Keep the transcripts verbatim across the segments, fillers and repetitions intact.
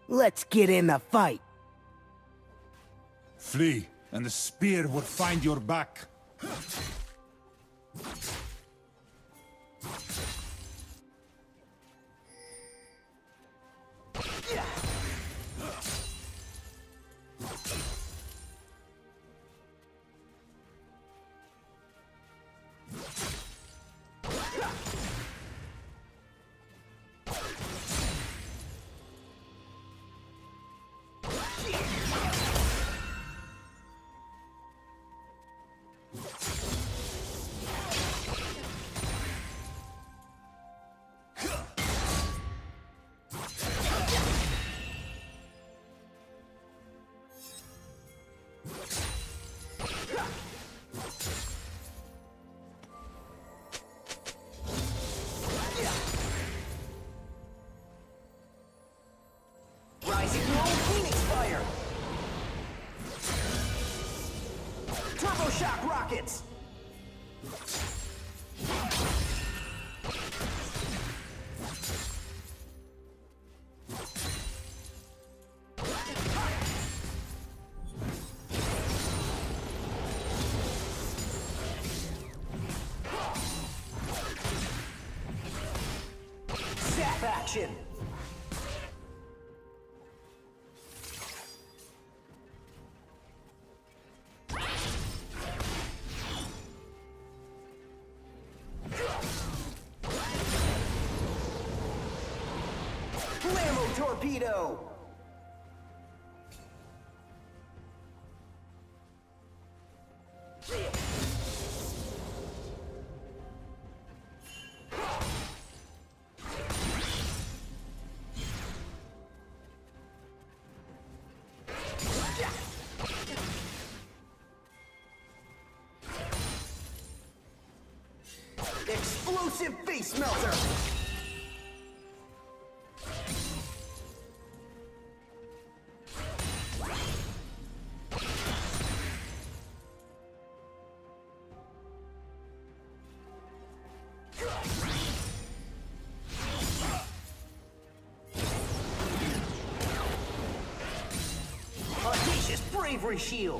Let's get in the fight. Flee, and the spear will find your back. Shock rockets! Zap action! Torpedo! Explosive face melter! Audacious bravery shield!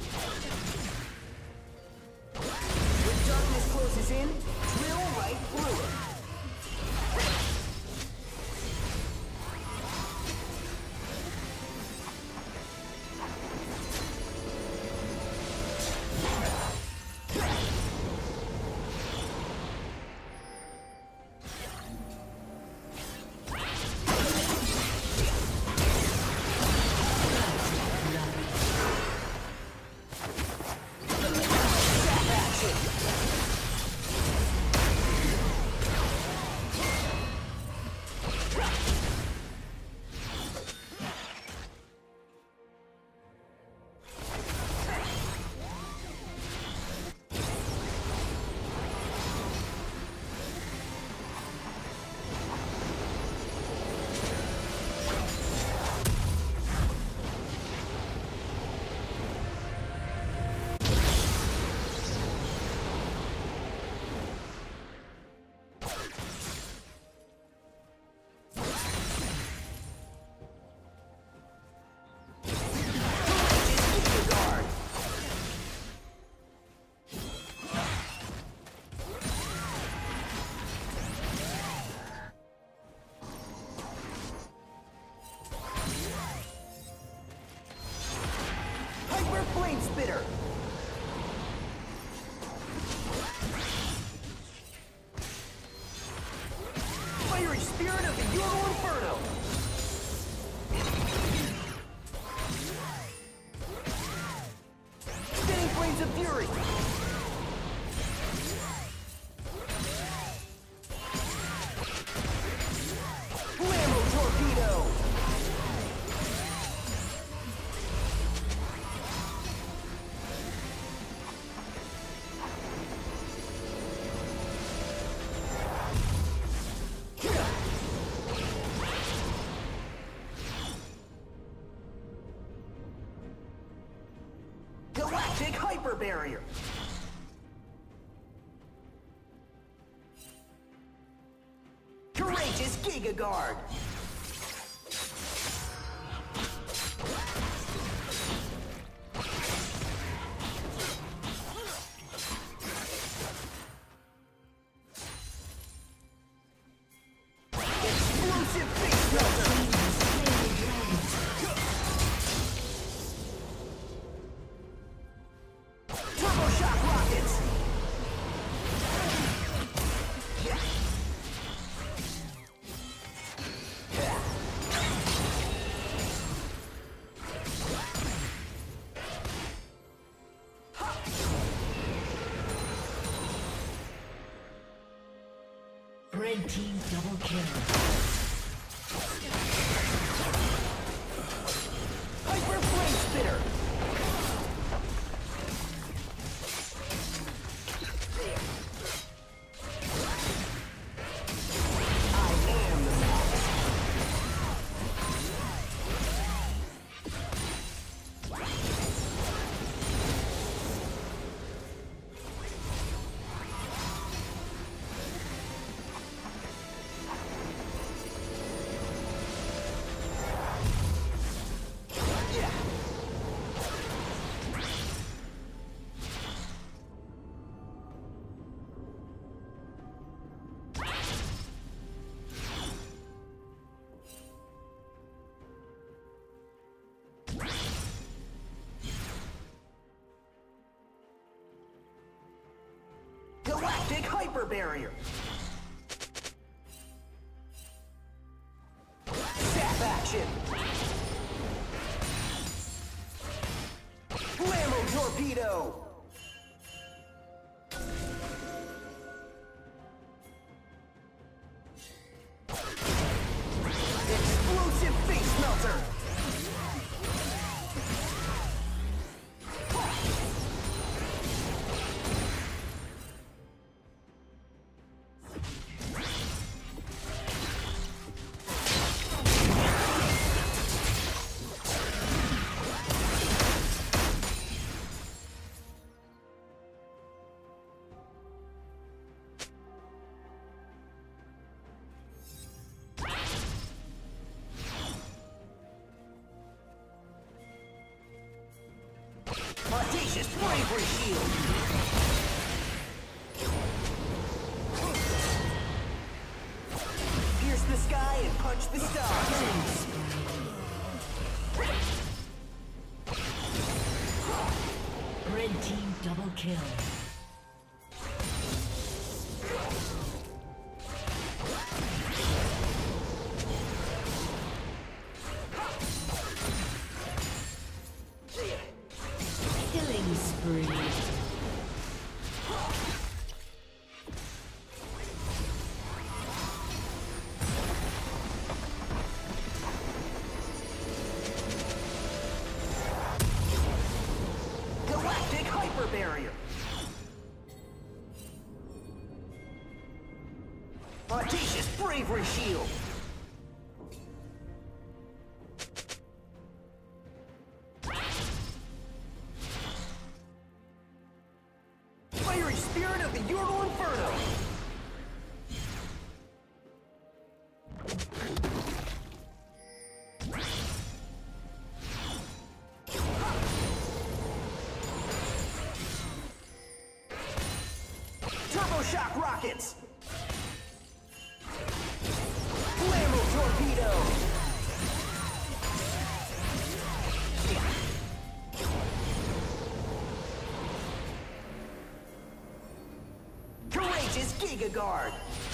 When darkness closes in, drill right through it. Flame spitter! Fiery spirit of the Euro Inferno! Spinning flames of fury! Blammo torpedo! Galactic hyper barrier. Courageous Giga Guard. Red team double kill. Hyper Flame Spitter! Galactic Hyper Barrier! Zap action! Blammo Torpedo! Explosive Face Melter! Audacious Bravery Shield! Pierce the sky and punch the stars! Red team double kill. Killing spree. Galactic Hyper Barrier! Audacious Bravery Shield! Fiery Spirit of the Ural Inferno! Turbo Shock Rockets! Blammo Torpedo! Courageous Giga Guard!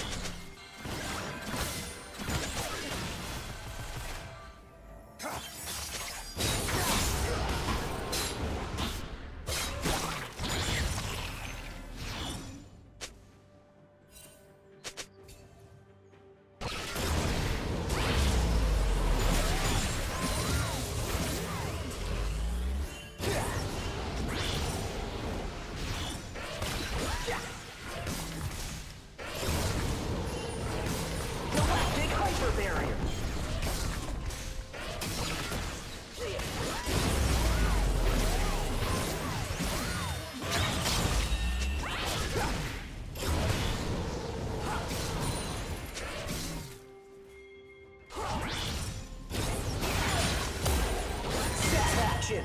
Galactic Hyper Barrier! Zap action!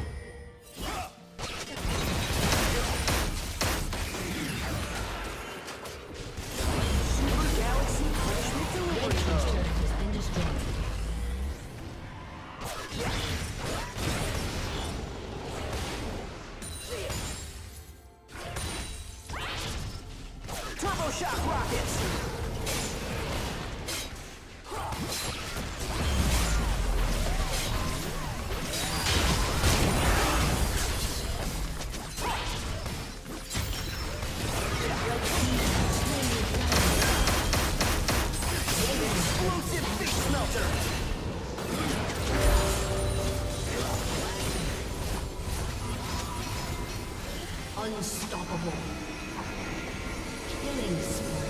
Super Galaxy Punishment Delivery Mode! Has been destroyed. Turbo Shock Rockets! Unstoppable. Killing spree.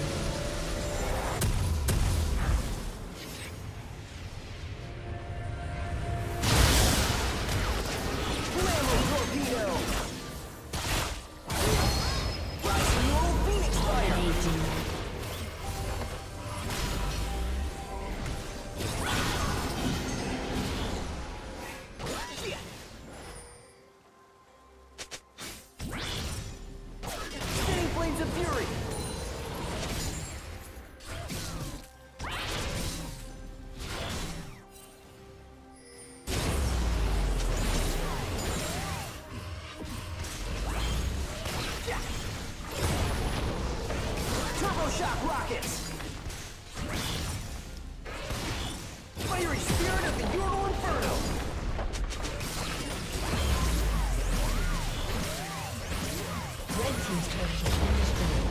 Shock rockets! Fiery spirit of the Ural Inferno! Red team's turret has been destroyed.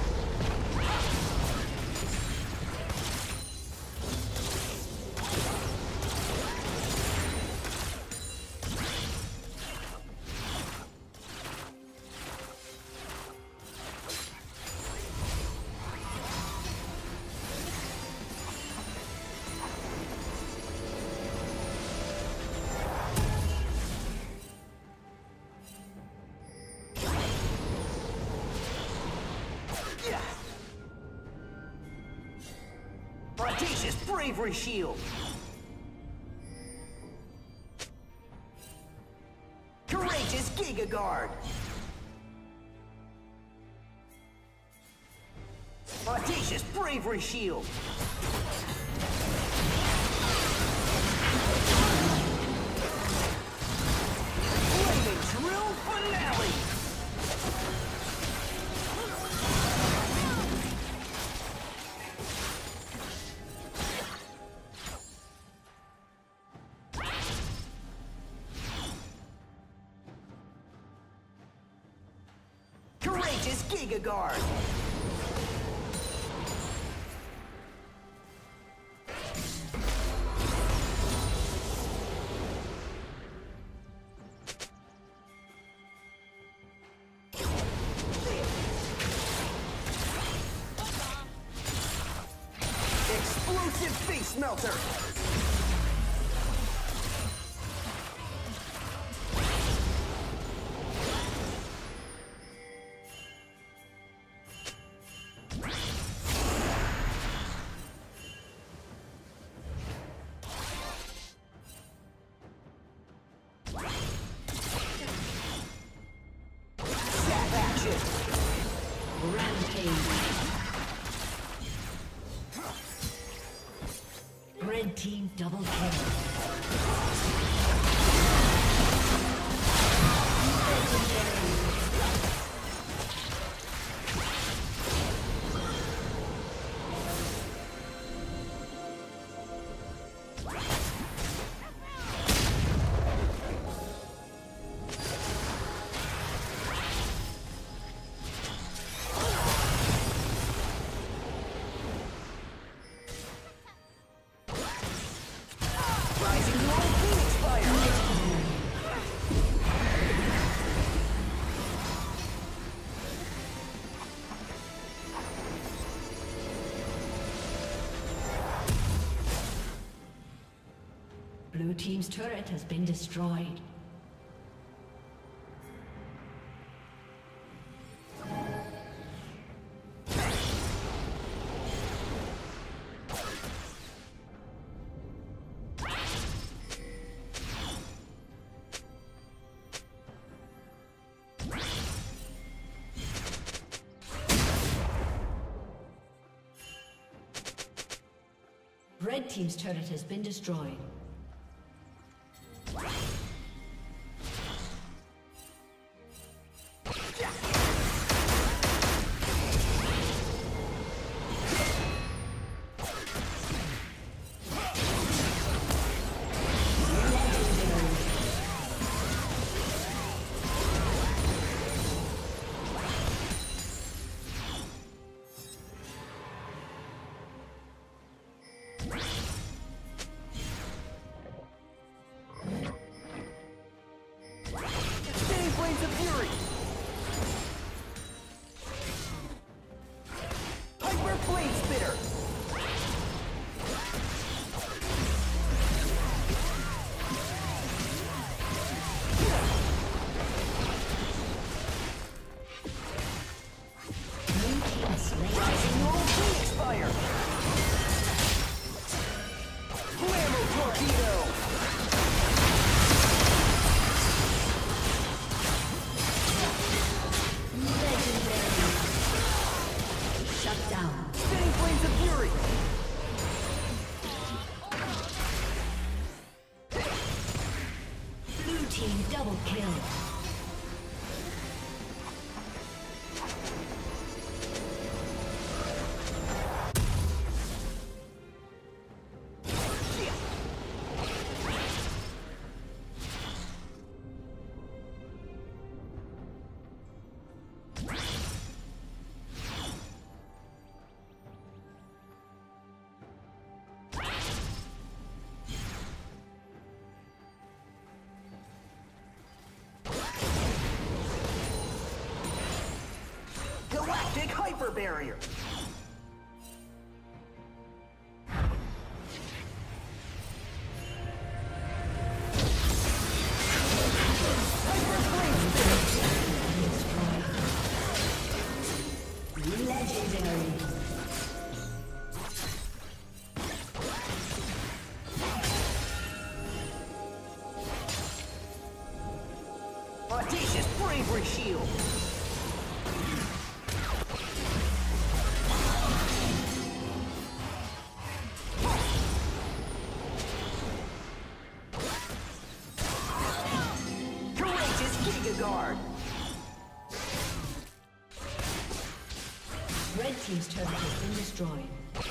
Audacious bravery shield! Courageous Giga Guard! Audacious bravery shield! Flaming drill finale! Courageous Giga Guard! Explosive face melter! Red team double kill. Blue team's turret has been destroyed. Red team's turret has been destroyed. team double kill. Galactic hyper barrier. Legendary. Audacious bravery shield. Guard. Red team's turret has been destroyed.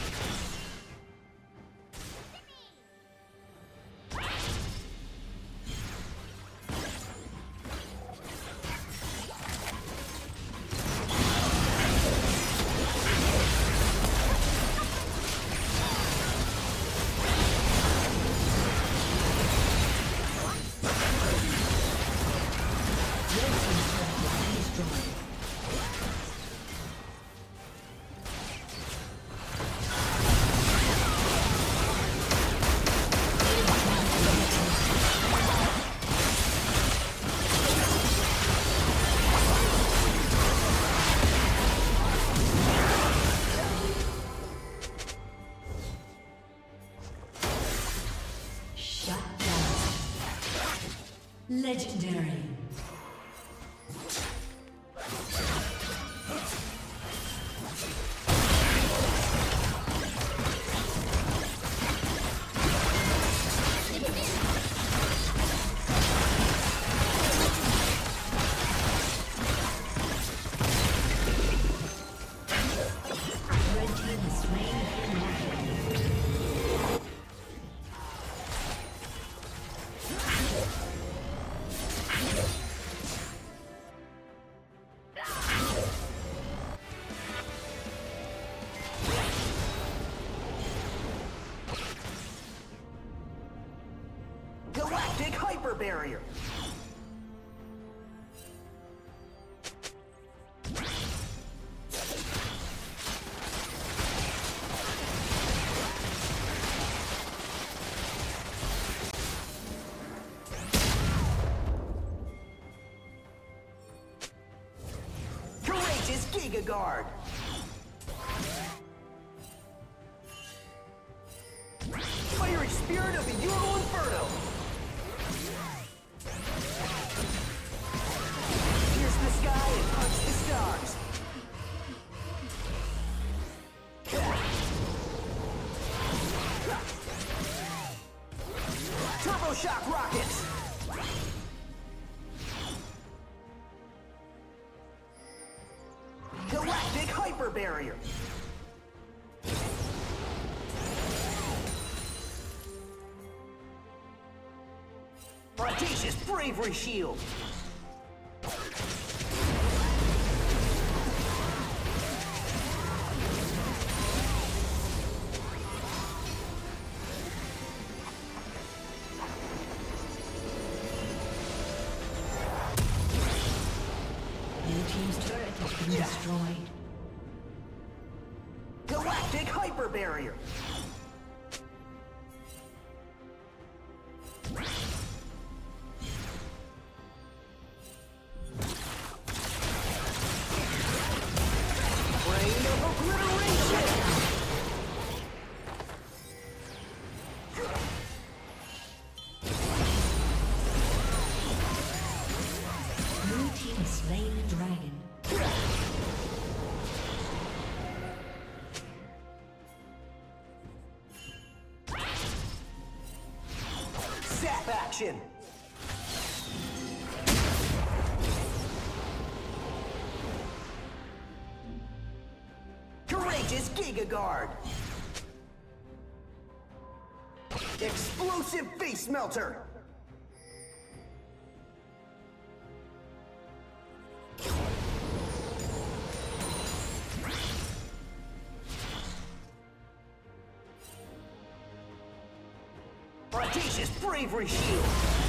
Legendary. Galactic hyper barrier. Courageous Giga Guard. Fiery spirit of the Euro Inferno. Pierce the sky and punch the stars. Turbo shock rockets. Galactic hyper barrier. Audacious bravery shield. Blue team's turret has been Yeah. destroyed. Galactic hyper barrier. Rain of obliteration. Blue team has slain the dragon. Zap action. Courageous Giga Guard. Explosive Face Melter. Audacious Bravery Shield.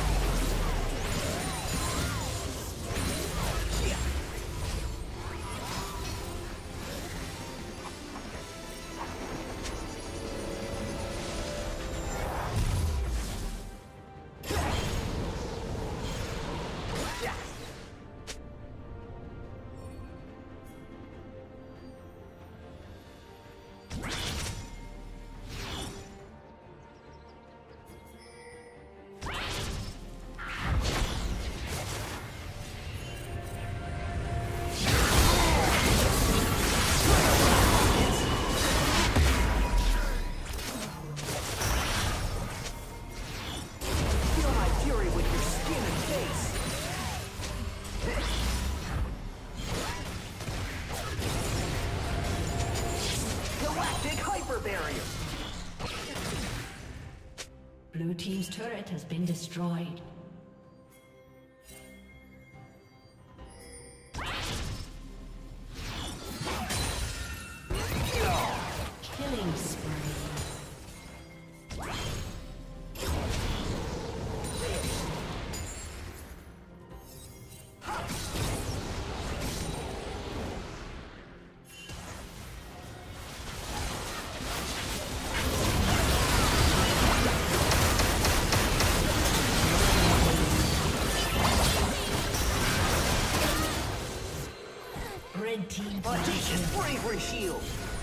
Blue team's turret has been destroyed. Killing spree. Team Audacious Bravery Shield.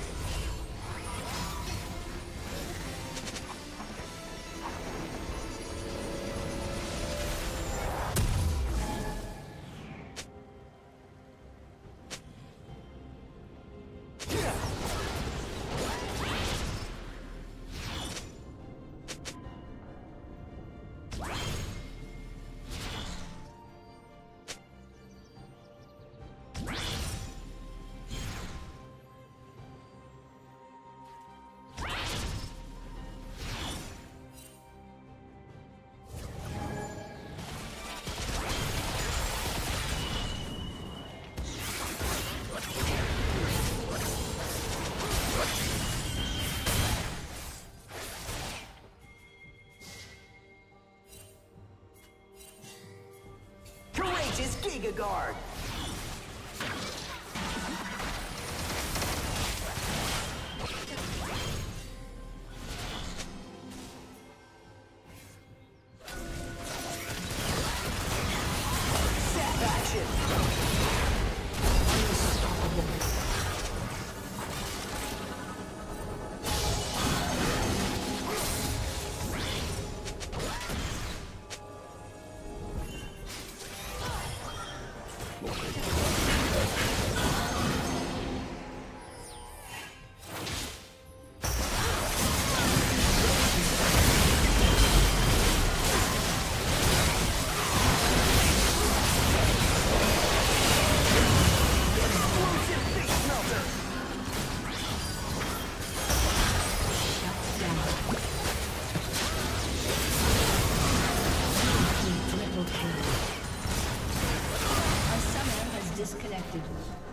Courageous Giga Guard. Sap action. Disconnected.